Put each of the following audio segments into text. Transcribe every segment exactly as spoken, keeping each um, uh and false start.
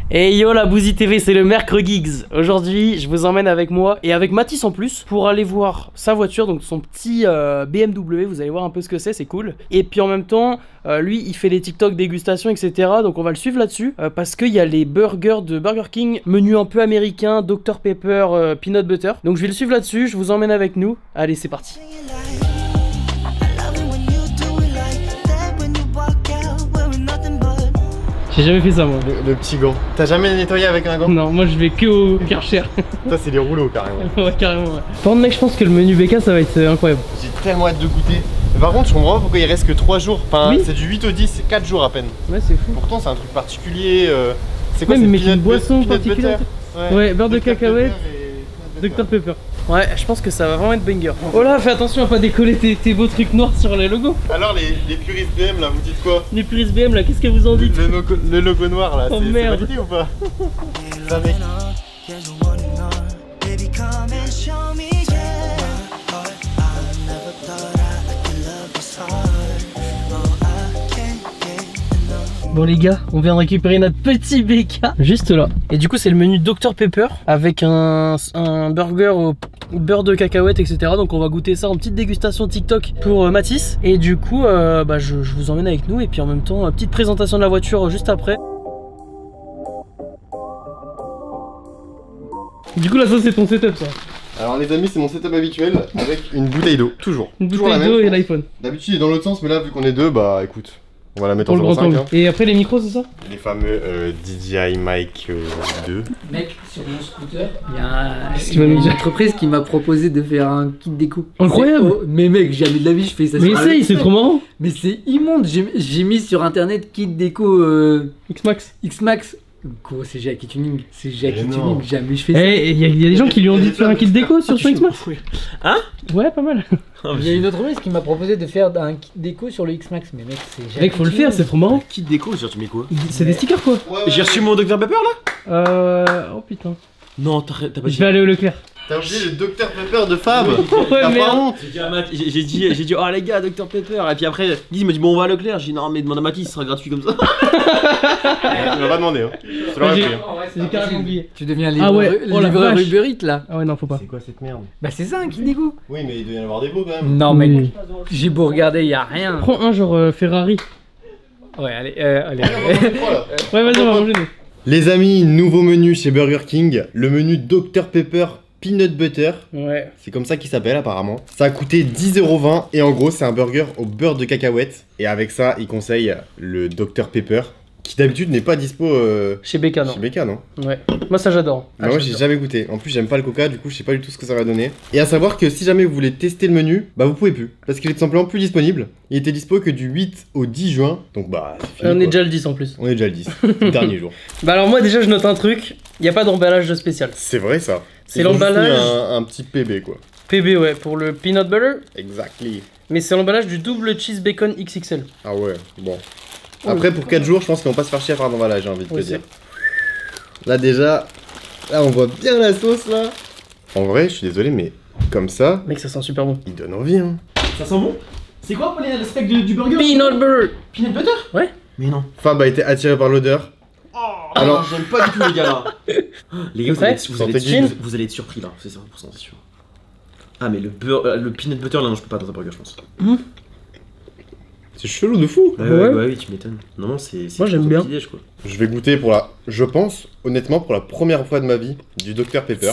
Et yo la Bouzy T V, c'est le mercredi Gigs. Aujourd'hui, je vous emmène avec moi et avec Mathis en plus pour aller voir sa voiture, donc son petit euh, B M W. Vous allez voir un peu ce que c'est, c'est cool. Et puis en même temps, euh, lui, il fait les TikTok dégustation, et cetera. Donc on va le suivre là-dessus euh, parce qu'il y a les burgers de Burger King, menu un peu américain, docteur Pepper, euh, Peanut Butter. Donc je vais le suivre là-dessus, je vous emmène avec nous. Allez, c'est parti. J'ai jamais fait ça moi. Le, le petit gant. T'as jamais nettoyé avec un gant? Non, moi je vais que au Karcher. Ça c'est les rouleaux carrément. Ouais, carrément. Ouais. Par contre mec, je pense que le menu B K ça va être euh, incroyable. J'ai tellement hâte de goûter. Mais par contre, je comprends pas pourquoi il reste que trois jours. Enfin, oui. C'est du huit au dix, c'est quatre jours à peine. Ouais, c'est fou. Pourtant, c'est un truc particulier. Euh... C'est quoi? Ouais, mais c'est une boisson peanut particulière. butter. Ouais, ouais, beurre de cacahuète, docteur Pepper. Ouais, je pense que ça va vraiment être banger. Oh là, fais attention à pas décoller tes, tes beaux trucs noirs sur les logos. Alors, les, les puristes B M là, vous dites quoi? Les puristes B M là, qu'est-ce que vous en dites? Le, logo, le logo noir là, oh, c'est validé ou pas? Ça, mec. Bon les gars, on vient de récupérer notre petit B K juste là. Et du coup c'est le menu docteur Pepper avec un, un burger au beurre de cacahuète, et cetera. Donc on va goûter ça en petite dégustation TikTok pour euh, Mathis. Et du coup euh, bah, je, je vous emmène avec nous et puis en même temps euh, petite présentation de la voiture juste après. Du coup là ça c'est ton setup ça. Alors les amis, c'est mon setup habituel avec une bouteille d'eau, toujours. Une bouteille d'eau et l'iPhone. D'habitude il est dans l'autre sens, mais là vu qu'on est deux, bah écoute, on va la mettre en zéro cinq. Hein. Et après les micros, c'est ça? Les fameux euh, D J I Mic euh, deux. Mec, sur mon scooter, il y a un... une entreprise qui m'a proposé de faire un kit déco. Incroyable! Oh, mais mec, jamais de la vie je fais ça. Mais essaye, c'est trop marrant! Mais c'est immonde, j'ai mis sur internet kit déco euh... X-Max. X-Max. Gros, c'est Jackie Tuning, c'est Jackie Tuning, jamais je fais ça. Eh, il y, y a des gens qui lui ont dit de faire un kit déco sur son X-Max. Hein? Ouais, pas mal. Il y a une autre entreprise qui m'a proposé de faire un kit déco sur le X-Max, mais mec, c'est Jackie. Mec, faut le faire, c'est trop marrant. Kit déco, genre tu mets quoi? C'est des stickers quoi. Ouais, ouais, j'ai reçu mon docteur Pepper là? Euh. Oh putain. Non, t'as pas dit. Je vais aller au Leclerc. T'as oublié le docteur Pepper de Fab. Ouais, merde. J'ai dit, à Math, j'ai j'ai dit, j'ai dit, oh les gars, docteur Pepper. Et puis après, Guy m'a dit, bon, on va à Leclerc. J'ai dit, non, mais demande à Mathis, ce sera gratuit comme ça. Tu m'as pas demandé, hein. Je te l'aurais pris. J'ai carrément oublié. Tu deviens Ah ouais, livreur, oh la livreur vache. Uber Eats là. Ah ouais, non, faut pas. C'est quoi cette merde? Bah, c'est ça un kit déco. Oui, mais il doit y en avoir des beaux quand même. Non, mec, Oui. j'ai beau regarder, y a rien. Prends un genre euh, Ferrari. Ouais, allez, euh, allez. allez. Voilà. Ouais, vas-y, on va manger nous. Les amis, nouveau menu chez Burger King. Le menu docteur Pepper Peanut Butter. Ouais. C'est comme ça qu'il s'appelle apparemment. Ça a coûté dix euros vingt et en gros c'est un burger au beurre de cacahuète. Et avec ça, il conseille le docteur Pepper qui d'habitude n'est pas dispo euh, Chez B K, non? chez B K, non? Ouais. Moi, ça j'adore. Ah, moi j'ai jamais goûté. En plus j'aime pas le coca, du coup je sais pas du tout ce que ça va donner. Et à savoir que si jamais vous voulez tester le menu, bah vous pouvez plus. Parce qu'il est tout simplement plus disponible. Il était dispo que du huit au dix juin. Donc bah c'est fini, On quoi. est déjà le dix en plus. On est déjà le dix. Le dernier jour. Bah alors moi déjà je note un truc. Il y a pas d'emballage de spécial. C'est vrai ça. C'est Ils ont juste l'emballage. mis Un, un petit P B quoi. P B ouais pour le peanut butter. Exactly. Mais c'est l'emballage du double cheese bacon X X L. Ah ouais, bon. Après pour quatre jours, je pense qu'on va pas se faire chier à faire d'emballage, j'ai envie de te Ouais, dire. Là déjà, là on voit bien la sauce là. En vrai, je suis désolé, mais comme ça, Mec, ça sent super bon. il donne envie hein. Ça sent bon? C'est quoi pour les- le steak du, du burger? Peanut butter. Peanut butter? Ouais. Mais non. Fab a été attiré par l'odeur. Alors, Alors, j'aime pas du tout les gars là. Les gars, vous, Ouais. allez, être- vous, allez être, Santé, vous, vous allez être surpris là, c'est cent pour cent, c'est sûr. Ah, mais le, beurre, euh, le peanut butter là, non, je peux pas dans un burger, je pense. c'est chelou de fou. Ouais, Ouais. ouais, bah oui, tu m'étonnes. Non, non, c'est. c'est Moi, j'aime trop bien. petit-déj, quoi. Je vais goûter pour la, je pense, honnêtement, pour la première fois de ma vie, du docteur Pepper.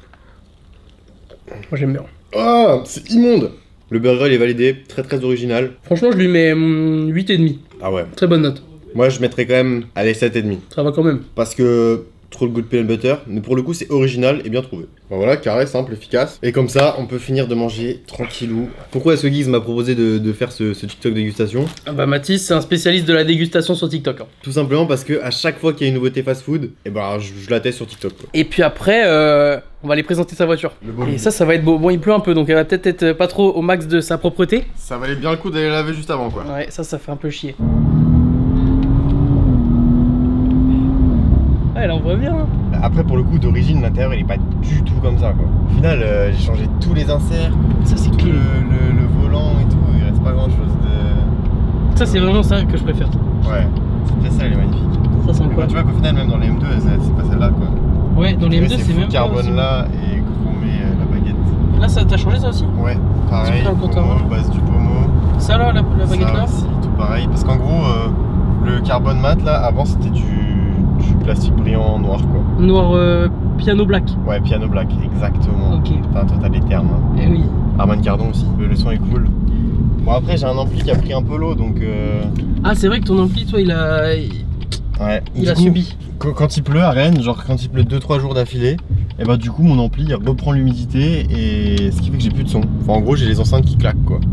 Moi j'aime bien. Ah, c'est immonde. Le burger il est validé, très très original. Franchement je lui mets hum, huit virgule cinq. Ah ouais. Très bonne note. Moi je mettrais quand même, allez, sept virgule cinq. Ça va quand même. Parce que trop le goût de peanut butter, mais pour le coup c'est original et bien trouvé. Bon voilà, carré, simple, efficace. Et comme ça, on peut finir de manger tranquillou. Pourquoi est-ce que Guise m'a proposé de, de faire ce, ce TikTok dégustation? Ah bah Mathis c'est un spécialiste de la dégustation sur TikTok. Hein. Tout simplement parce que à chaque fois qu'il y a une nouveauté fast food, et ben je, je la teste sur TikTok quoi. Et puis après euh, on va aller présenter sa voiture. Le beau Et lit. ça ça va être beau. Bon il pleut un peu donc elle va peut-être être pas trop au max de sa propreté. Ça valait bien le coup d'aller laver juste avant quoi. Ouais ça ça fait un peu chier. Ah elle envoie bien hein. Après pour le coup d'origine l'intérieur il est pas du tout comme ça quoi. Au final euh, j'ai changé tous les inserts, Ça c'est tout clean. le, le, le volant et tout, il reste pas grand chose de... Ça c'est vraiment ça que je préfère. Ouais. Cette pièce-là, elle est magnifique. Ça, c'est Bah, incroyable. tu vois qu'au final, même dans les M deux, c'est pas celle-là quoi. Ouais, dans les M deux, c'est même pas carbone aussi. là et chromé euh, la baguette. Là, ça t'a changé ça aussi? Ouais, pareil. dans le compteur. Pommeau, base du pommeau. Ça là, la, la baguette Ça là? aussi, tout pareil. Parce qu'en gros, euh, le carbone mat là, avant c'était du, du plastique brillant noir quoi. Noir euh, piano black. Ouais, piano black, exactement. Ok. Putain, toi t'as des termes. Hein. Eh oui. Harman Kardon aussi, le, le son est cool. Bon, après, j'ai un ampli qui a pris un peu l'eau donc. Euh... Ah, c'est vrai que ton ampli, toi, il a. Il, Ouais, il du a coup, subi. Quand, quand il pleut à Rennes, genre quand il pleut deux trois jours d'affilée, et bah du coup mon ampli il reprend l'humidité et ce qui fait que j'ai plus de son. Enfin en gros j'ai les enceintes qui claquent quoi.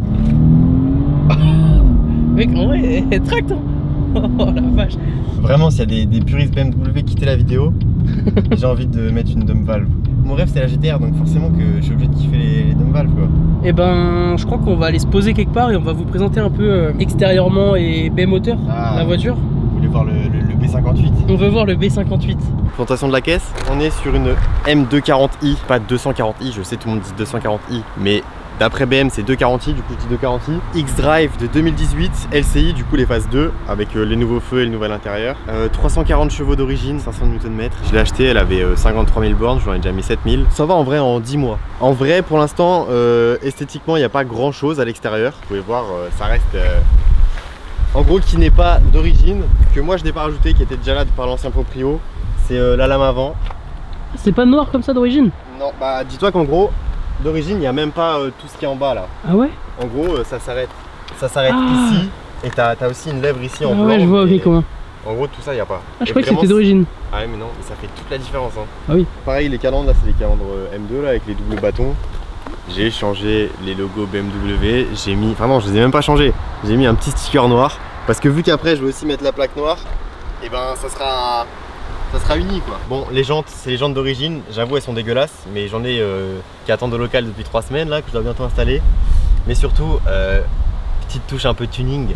Mec, en vrai, tracte hein. Oh la vache. Vraiment s'il y a des, des puristes B M W quitter la vidéo, j'ai envie de mettre une dumb valve. Mon rêve c'est la G T R donc forcément que je suis obligé de kiffer les, les dumb valves quoi. Et ben, je crois qu'on va aller se poser quelque part et on va vous présenter un peu euh, extérieurement et B moteur Ah. la voiture. Vous voulez voir le, le, le B cinquante-huit? On veut voir le B cinquante-huit. Présentation de la caisse, on est sur une M deux cent quarante i, pas deux cent quarante i, je sais tout le monde dit deux cent quarante i, mais d'après B M c'est deux cent quarante i, du coup je dis deux cent quarante i. X-Drive de deux mille dix-huit, L C I du coup les phases deux, avec euh, les nouveaux feux et le nouvel intérieur. Euh, trois cent quarante chevaux d'origine, cinq cents newton mètres. Je l'ai acheté, elle avait euh, cinquante-trois mille bornes, j'en ai déjà mis sept mille. Ça va en vrai en dix mois. En vrai pour l'instant, euh, esthétiquement il n'y a pas grand chose à l'extérieur. Vous pouvez voir, euh, ça reste... Euh... En gros, qui n'est pas d'origine, que moi je n'ai pas rajouté, qui était déjà là par l'ancien proprio, c'est euh, la lame avant. C'est pas noir comme ça d'origine? Non, bah dis-toi qu'en gros, d'origine, il n'y a même pas euh, tout ce qui est en bas là. Ah ouais? En gros, euh, ça s'arrête. Ça s'arrête Ah. ici, et t'as as aussi une lèvre ici en Ah blanc. ouais, je vois, mais ok, comment? En gros, tout ça, il n'y a pas. Ah, je Et croyais que vraiment, c'était d'origine. Ah ouais, mais non, mais ça fait toute la différence. Hein. Ah oui. Pareil, les calandres là, c'est les calandres euh, M deux là, avec les doubles bâtons. J'ai changé les logos B M W, j'ai mis, enfin non, je les ai même pas changés. J'ai mis un petit sticker noir. Parce que vu qu'après je vais aussi mettre la plaque noire, et ben ça sera ça sera uni quoi. Bon, les jantes, c'est les jantes d'origine, j'avoue elles sont dégueulasses, mais j'en ai euh, qui attendent au local depuis trois semaines là, que je dois bientôt installer. Mais surtout, euh, petite touche un peu tuning,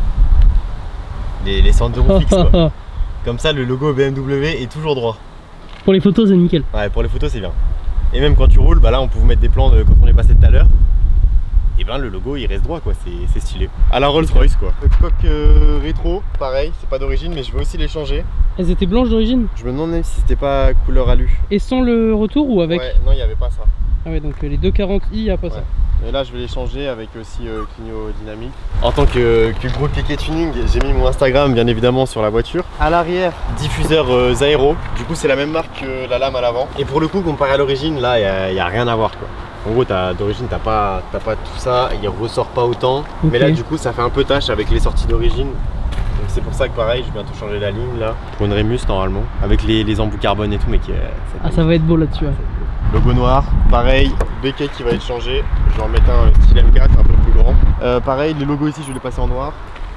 les, les centres de roue fixes quoi. Comme ça le logo B M W est toujours droit. Pour les photos, c'est nickel. Ouais, pour les photos c'est bien. Et même quand tu roules, bah là on peut vous mettre des plans de quand on est passé tout à l'heure. Et ben le logo il reste droit quoi, c'est stylé. À la Rolls Royce quoi. Le coque euh, rétro, pareil, c'est pas d'origine mais je vais aussi les changer. Elles étaient blanches d'origine? Je me demande même si c'était pas couleur alu. Et sans le retour ou avec? Ouais, non il y avait pas ça. Ah ouais, donc euh, les deux cent quarante i, y a pas Ouais. ça. Et là je vais les changer avec aussi euh, clignot dynamique. En tant que, que gros kéké tuning, j'ai mis mon Instagram bien évidemment sur la voiture. À l'arrière, diffuseur euh, Zaero. Du coup c'est la même marque que la lame à l'avant. Et pour le coup comparé à l'origine, là il y, y a rien à voir quoi. En gros, d'origine, t'as pas, pas tout ça, il ressort pas autant. Okay. Mais là, du coup, ça fait un peu tâche avec les sorties d'origine. Donc c'est pour ça que pareil, je vais bientôt changer la ligne là. Pour une Rémus normalement. Avec les, les embouts carbone et tout, mais qui est... Ah, ça va être beau là-dessus. Ouais. Logo noir, pareil, béquet qui va être changé. Je vais en mettre un style M quatre, un peu plus grand. Euh, pareil, les logos ici, je vais les passer en noir.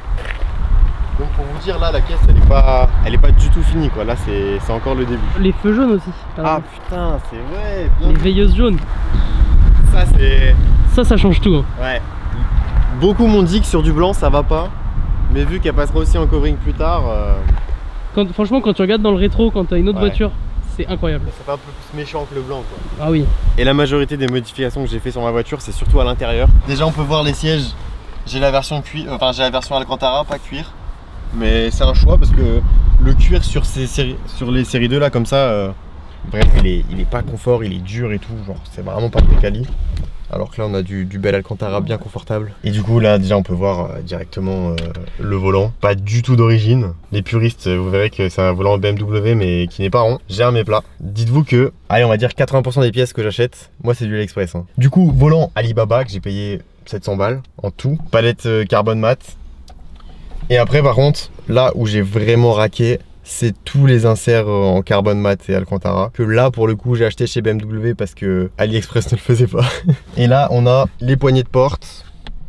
Donc pour vous dire, là, la caisse, elle est pas, elle est pas du tout finie quoi. Là, c'est encore le début. Les feux jaunes aussi. Ah putain, c'est vrai. Bien les veilleuses jaunes. Ça, c'est... Ça, ça change tout. Hein. Ouais. Beaucoup m'ont dit que sur du blanc, ça va pas. Mais vu qu'elle passera aussi en covering plus tard... Euh... Quand, franchement, quand tu regardes dans le rétro, quand t'as une autre ouais. voiture, c'est incroyable. Ça fait un peu plus méchant que le blanc quoi. Ah oui. Et la majorité des modifications que j'ai fait sur ma voiture, c'est surtout à l'intérieur. Déjà, on peut voir les sièges. J'ai la version cuir, enfin j'ai la version Alcantara, pas cuir. Mais c'est un choix parce que le cuir sur, ces séries, sur les séries deux là comme ça, euh, bref, il est, il est pas confort, il est dur et tout, genre c'est vraiment pas très quali. Alors que là on a du, du bel Alcantara bien confortable. Et du coup là déjà on peut voir euh, directement euh, le volant, pas du tout d'origine. Les puristes vous verrez que c'est un volant B M W mais qui n'est pas rond. J'ai un méplat. Dites-vous que, allez on va dire quatre-vingts pour cent des pièces que j'achète, moi c'est du AliExpress. Hein. Du coup volant Alibaba que j'ai payé sept cents balles en tout. Palette euh, carbone mat. Et après par contre, là où j'ai vraiment raqué, c'est tous les inserts en carbone mat et Alcantara. Que là pour le coup j'ai acheté chez B M W parce que AliExpress ne le faisait pas. Et là on a les poignées de porte,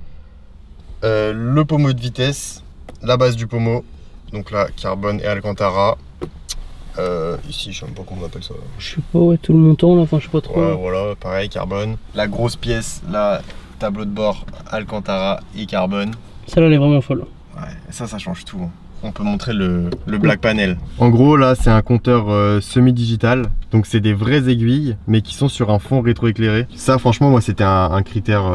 euh, le pommeau de vitesse, la base du pommeau. Donc là carbone et Alcantara. Euh, ici je sais même pas comment on appelle ça. Je sais pas, ouais, tout le montant là, enfin je sais pas trop. Ouais, voilà, pareil carbone. La grosse pièce, là, tableau de bord, Alcantara et carbone. Celle-là elle est vraiment folle. Ouais, ça, ça change tout. On peut montrer le, le black panel. En gros, là, c'est un compteur euh, semi-digital. Donc, c'est des vraies aiguilles, mais qui sont sur un fond rétroéclairé. Ça, franchement, moi, c'était un, un critère euh,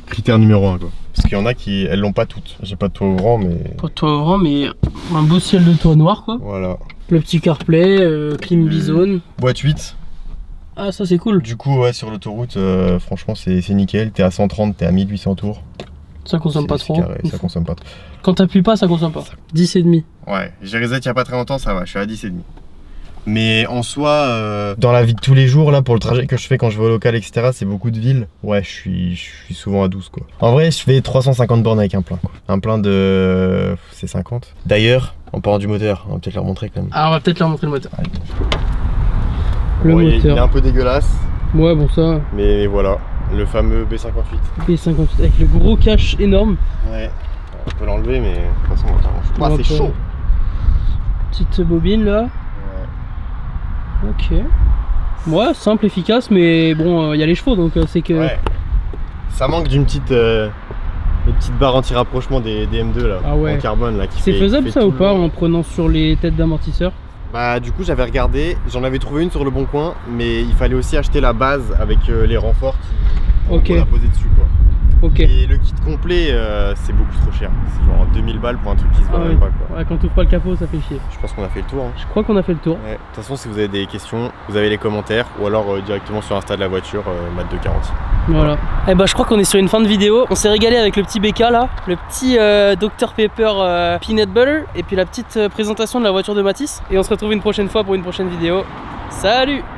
critère numéro un quoi. Parce qu'il y en a qui, elles l'ont pas toutes. J'ai pas de toit ouvrant mais... Pas de toit ouvrant mais un beau ciel de toit noir quoi. Voilà. Le petit CarPlay, euh, clim bizone. Boîte huit. Ah ça c'est cool. Du coup ouais sur l'autoroute euh, franchement c'est nickel. T'es à cent trente, t'es à mille huit cents tours. Ça consomme pas trop. Carré, ça consomme pas trop. Quand t'appuies pas ça consomme pas. dix et demi. Ouais, j'ai reset il y a pas très longtemps, ça va, je suis à dix et demi. Mais en soi, euh, dans la vie de tous les jours, là, pour le trajet que je fais quand je vais au local, et cetera, c'est beaucoup de villes. Ouais, je suis, je suis souvent à douze, quoi. En vrai, je fais trois cent cinquante bornes avec un plein, quoi. Un plein de... c'est cinquante. D'ailleurs, en parlant du moteur, on va peut-être leur montrer quand même. Ah, on va peut-être leur montrer le moteur. Allez. Le Bon, il, est, moteur. il est un peu dégueulasse. Ouais, bon ça. Mais voilà, le fameux B cinquante-huit. B cinquante-huit avec le gros cache énorme. Ouais. On peut l'enlever, mais de toute façon, on va On ah, va c'est pas- chaud. Petite bobine là. Ouais. Ok. Ouais, simple, efficace, mais bon, il euh, y a les chevaux donc euh, c'est que. Ouais. Ça manque d'une petite, euh, une petite barre anti-rapprochement des, des M deux là, Ah ouais. en carbone là. qui C'est fait- faisable qui fait ça ou tout pas le- en prenant sur les têtes d'amortisseur? Bah du coup j'avais regardé, j'en avais trouvé une sur le bon coin, mais il fallait aussi acheter la base avec euh, les renforts qui Ok. pour la poser dessus quoi. Ok. Et le kit complet euh, c'est beaucoup trop cher, c'est genre deux mille balles pour un truc qui se Ah vend ouais. même pas quoi. Ouais, quand tu ouvres pas le capot, ça fait chier. Je pense qu'on a fait le tour. Hein. Je crois qu'on a fait le tour. Ouais. De toute façon si vous avez des questions, vous avez les commentaires ou alors euh, directement sur Insta de la voiture, euh, Mat de garantie. Voilà. Eh bah je crois qu'on est sur une fin de vidéo. On s'est régalé avec le petit B K là, le petit euh, docteur Pepper euh, Peanut Butter et puis la petite euh, présentation de la voiture de Mathis. Et on se retrouve une prochaine fois pour une prochaine vidéo. Salut!